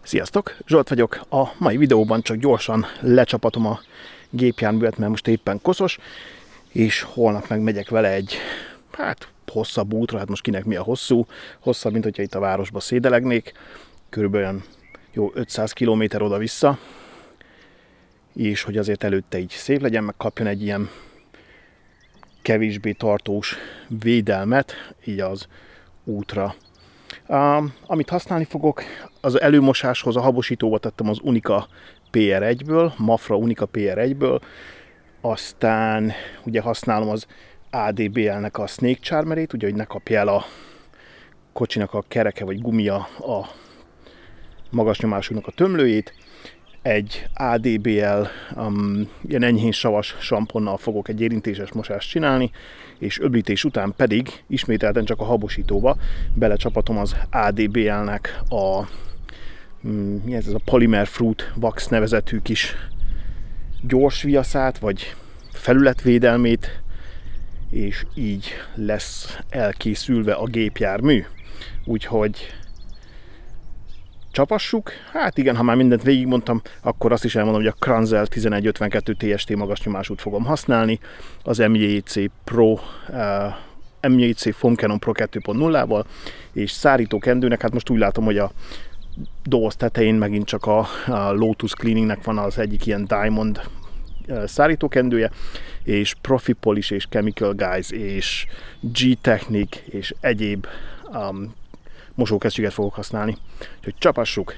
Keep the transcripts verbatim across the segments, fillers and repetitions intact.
Sziasztok! Zsolt vagyok. A mai videóban csak gyorsan lecsapatom a gépjárművet, mert most éppen koszos, és holnap meg megyek vele egy, hát hosszabb útra, hát most kinek mi a hosszú, hosszabb, mint hogyha itt a városba szédelegnék, körülbelül jó ötszáz kilométer oda-vissza, és hogy azért előtte így szép legyen, meg kapjon egy ilyen kevésbé tartós védelmet, így az útra. Uh, amit használni fogok, az előmosáshoz a habosítóba tettem az Unica pé er egyből, Mafra Unica pé er egyből, aztán ugye használom az á dé bé el-nek a Snake Charmerét, ugye, hogy ne kapja el a kocsinak a kereke vagy gumia a magas nyomásúnak a tömlőjét. Egy á dé bé el um, ilyen enyhén savas samponnal fogok egy érintéses mosást csinálni, és öblítés után pedig ismételten csak a habosítóba belecsapatom az á dé bé el-nek a um, mi ez, ez a Polymer Fruit Wax nevezetű kis gyors viaszát, vagy felületvédelmét, és így lesz elkészülve a gépjármű. Úgyhogy csapassuk. Hát igen, ha már mindent végigmondtam, akkor azt is elmondom, hogy a Kranzel tizenegy ötvenkettő té es té magas nyomásút fogom használni, az em jé cé Pro, uh, em jé cé Foam Cannon Pro kettő pont nullával, és szárítókendőnek, hát most úgy látom, hogy a doboz tetején megint csak a, a Lotus Cleaningnek van az egyik ilyen Diamond uh, szárítókendője, és Profi Polish és Chemical Guys és G-Technic és egyéb um, mosókesztyűket fogok használni. Úgyhogy csapassuk!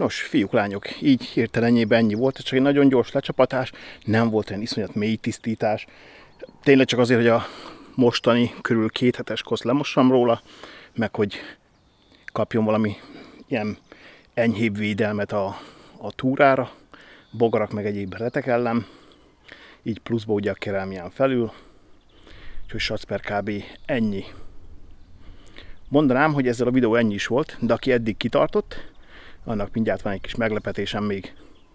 Nos, fiúk, lányok, így hirtelenjében ennyi volt, csak egy nagyon gyors lecsapatás, nem volt olyan iszonyat mély tisztítás. Tényleg csak azért, hogy a mostani körül két hetes kosz lemossam róla, meg hogy kapjon valami ilyen enyhébb védelmet a, a túrára, bogarak meg egyéb retek ellen, így pluszba ugye a kerámián felül, úgyhogy Sacper kb. Ennyi. Mondanám, hogy ezzel a videó ennyi is volt, de aki eddig kitartott, annak mindjárt van egy kis meglepetésem még.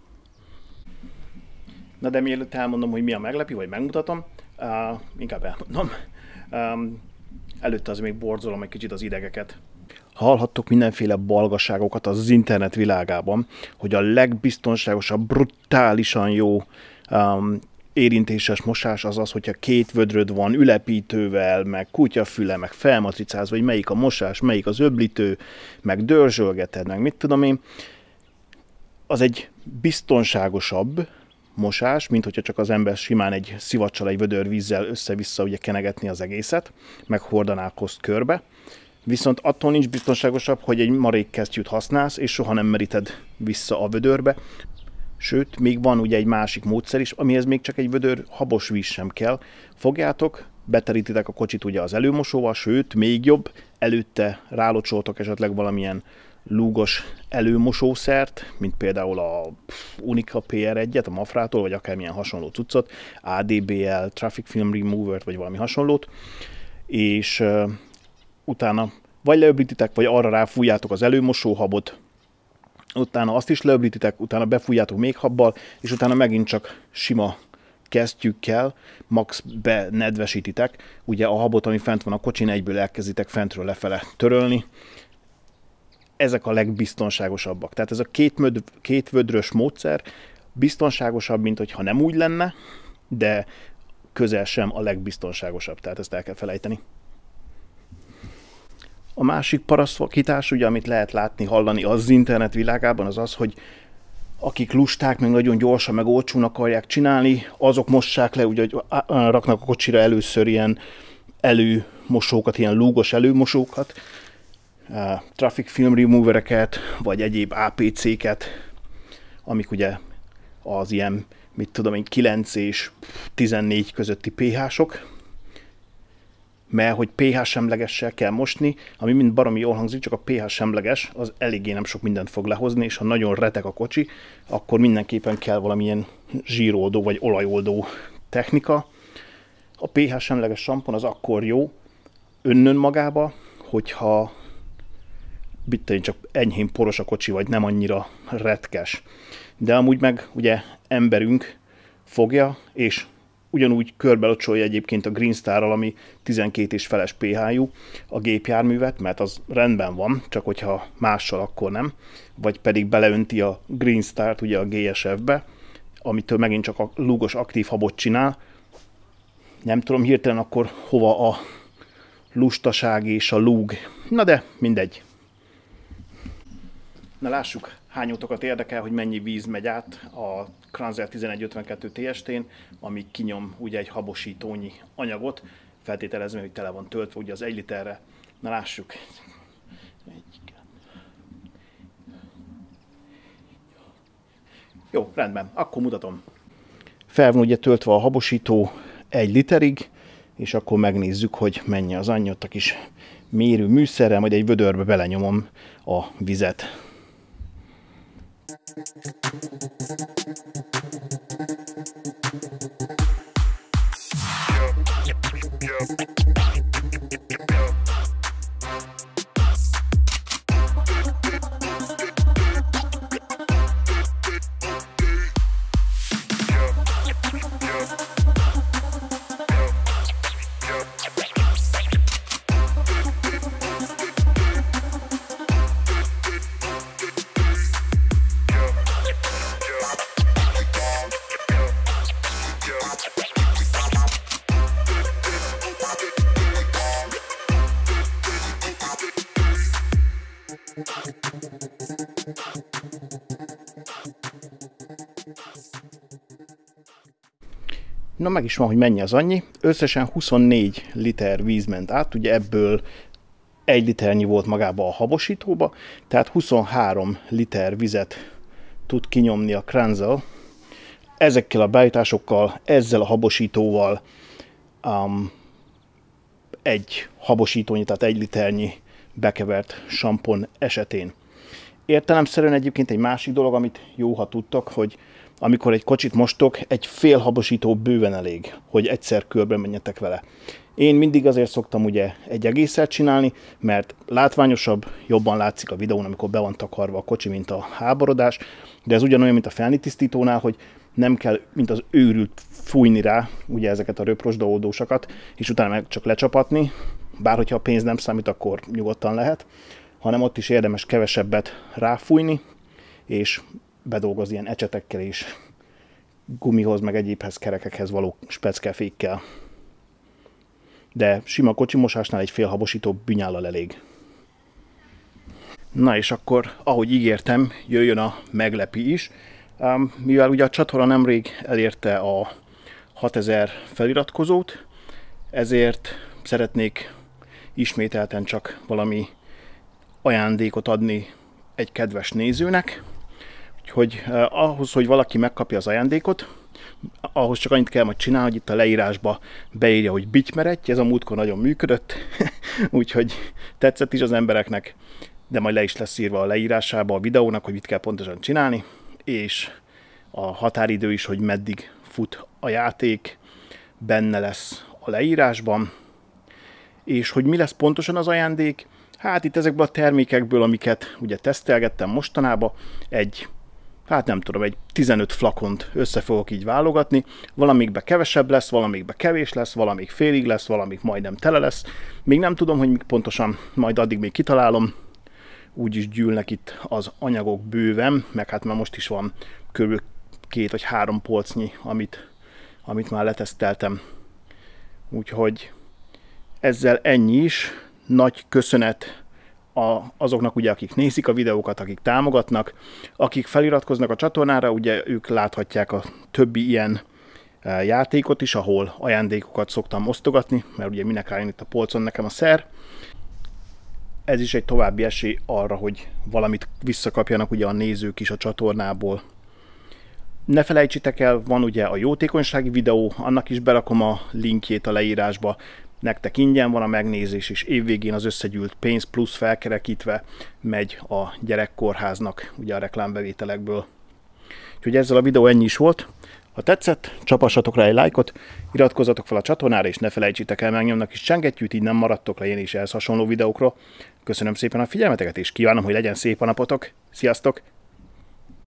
Na de mielőtt elmondom, hogy mi a meglepi, vagy megmutatom, uh, inkább elmondom. Um, előtte az még borzolom egy kicsit az idegeket. Hallhattok mindenféle balgaságokat az internet világában, hogy a legbiztonságosabb, brutálisan jó um, érintéses mosás az az, hogyha két vödröd van ülepítővel, meg kutyafüle, meg felmatricázva, hogy melyik a mosás, melyik az öblítő, meg dörzsölgeted, meg mit tudom én. Az egy biztonságosabb mosás, mint hogyha csak az ember simán egy szivacsal, egy vödör vízzel össze-vissza ugye kenegetni az egészet, meg hordaná azt körbe. Viszont attól nincs biztonságosabb, hogy egy marékkesztyűt használsz, és soha nem meríted vissza a vödörbe. Sőt, még van ugye egy másik módszer is, amihez még csak egy vödör habos víz sem kell. Fogjátok, beterítitek a kocsit ugye az előmosóval, sőt, még jobb, előtte rálocsoltok esetleg valamilyen lúgos előmosószert, mint például a Unica pé er egyet, a Mafrától, vagy akármilyen hasonló cuccot, á dé bé el, Traffic Film Remover-t, vagy valami hasonlót, és uh, utána vagy leöblítitek, vagy arra ráfújjátok az előmosóhabot, utána azt is leöblítitek, utána befújjátok még habbal, és utána megint csak sima kesztyűkkel max benedvesítitek. Ugye a habot, ami fent van a kocsin, egyből elkezditek fentről lefele törölni. Ezek a legbiztonságosabbak. Tehát ez a két, möd, két vödrös módszer biztonságosabb, mint hogyha nem úgy lenne, de közel sem a legbiztonságosabb. Tehát ezt el kell felejteni. A másik parasztvakítás, ugye, amit lehet látni, hallani az internet világában, az az, hogy akik lusták, meg nagyon gyorsan, meg olcsón akarják csinálni, azok mossák le, ugye, hogy raknak a kocsira először ilyen előmosókat, ilyen lúgos előmosókat, Traffic Film Removereket, vagy egyéb á pé céket, amik ugye az ilyen, mit tudom én, kilenc és tizennégy közötti pé há-sok, mert hogy pé há-semlegessel kell mosni, ami mind baromi jól hangzik, csak a pé há-semleges az eléggé nem sok mindent fog lehozni, és ha nagyon retek a kocsi, akkor mindenképpen kell valamilyen zsíroldó vagy olajoldó technika. A pé há-semleges sampon az akkor jó önnön magába, hogyha bittein csak enyhén poros a kocsi, vagy nem annyira retkes. De amúgy meg ugye emberünk fogja, és ugyanúgy körbelocsolja egyébként a Greenstar-ral, ami tizenkét és feles pé há-jú a gépjárművet, mert az rendben van, csak hogyha mással akkor nem, vagy pedig beleönti a Greenstar-t ugye a gé es ef-be, amitől megint csak a lúgos aktív habot csinál. Nem tudom hirtelen akkor hova a lustaság és a lúg. Na de mindegy. Na lássuk, hányótokat érdekel, hogy mennyi víz megy át a Kranzer tizenegy ötvenkettő té es té-n, ami kinyom ugye egy habosítónyi anyagot, feltételezve, hogy tele van töltve ugye az egy literre. Na lássuk. Jó, rendben, akkor mutatom. Fel van ugye töltve a habosító egy literig, és akkor megnézzük, hogy mennyi az annyi, ott a kis mérő műszerrel, majd egy vödörbe belenyomom a vizet. Na meg is van, hogy mennyi az annyi. Összesen huszonnégy liter víz ment át, ugye ebből egy liternyi volt magába a habosítóba, tehát huszonhárom liter vizet tud kinyomni a Kranzel. Ezekkel a beállításokkal, ezzel a habosítóval um, egy habosítónyi, tehát egy liternyi bekevert sampon esetén. Értelemszerűen egyébként egy másik dolog, amit jó, ha tudtok, hogy amikor egy kocsit mostok, egy fél habosító bőven elég, hogy egyszer körbe menjetek vele. Én mindig azért szoktam ugye egy egészet csinálni, mert látványosabb, jobban látszik a videón, amikor be van takarva a kocsi, mint a háborodás, de ez ugyanolyan, mint a felnitisztítónál, hogy nem kell, mint az őrült fújni rá ugye ezeket a röprosda oldósakat, és utána meg csak lecsapatni, bár hogyha a pénz nem számít, akkor nyugodtan lehet, hanem ott is érdemes kevesebbet ráfújni, és bedolgozni ilyen ecsetekkel és gumihoz, meg egyébhez, kerekekhez való speckefékkel. De sima kocsimosásnál egy fél habosító bűnyállal elég. Na és akkor, ahogy ígértem, jöjjön a meglepi is. Mivel ugye a csatorna nemrég elérte a hatezer feliratkozót, ezért szeretnék ismételten csak valami ajándékot adni egy kedves nézőnek. Úgyhogy eh, ahhoz, hogy valaki megkapja az ajándékot, ahhoz csak annyit kell majd csinálni, hogy itt a leírásba beírja, hogy bitymeretty, ez a múltkor nagyon működött, úgyhogy tetszett is az embereknek, de majd le is lesz írva a leírásába a videónak, hogy mit kell pontosan csinálni, és a határidő is, hogy meddig fut a játék, benne lesz a leírásban, és hogy mi lesz pontosan az ajándék, hát itt ezekből a termékekből, amiket ugye tesztelgettem mostanában, egy, hát nem tudom, egy tizenöt flakont össze fogok így válogatni, valamikbe kevesebb lesz, valamikbe kevés lesz, valamik félig lesz, valamik majdnem tele lesz, még nem tudom, hogy pontosan, majd addig még kitalálom, úgyis gyűlnek itt az anyagok bőven, meg hát már most is van kb. két vagy három polcnyi, amit, amit már leteszteltem. Úgyhogy ezzel ennyi is. Nagy köszönet a, azoknak, ugye, akik nézik a videókat, akik támogatnak, akik feliratkoznak a csatornára, ugye ők láthatják a többi ilyen e, játékot is, ahol ajándékokat szoktam osztogatni, mert ugye minek álljon itt a polcon nekem a szer. Ez is egy további esély arra, hogy valamit visszakapjanak ugye a nézők is a csatornából. Ne felejtsétek el, van ugye a jótékonysági videó, annak is berakom a linkjét a leírásba. Nektek ingyen van a megnézés, és évvégén az összegyűlt pénz plusz felkerekítve megy a gyerekkórháznak ugye a reklámbevételekből. Úgyhogy ezzel a videó ennyi is volt. Ha tetszett, csapassatok rá egy lájkot, iratkozzatok fel a csatornára, és ne felejtsétek el megnyomni a kis csengettyűt, így nem maradtok le én is ehhez hasonló videókról. Köszönöm szépen a figyelmeteket, és kívánom, hogy legyen szép a napotok. Sziasztok!